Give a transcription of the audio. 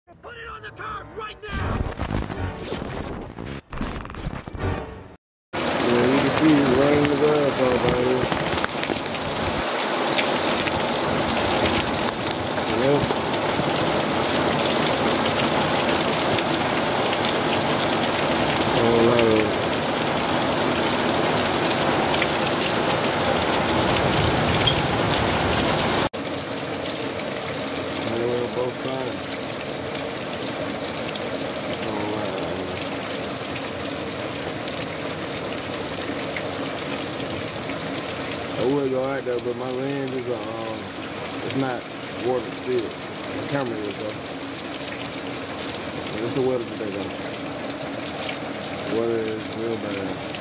Put it on the curb right now! Yeah, you can see it raining the grass all down here. Yep. A whole lot of it. Both sides. I would go out there, but my lens is it's not water still. The camera is though. It's the weather today though. The weather is real bad.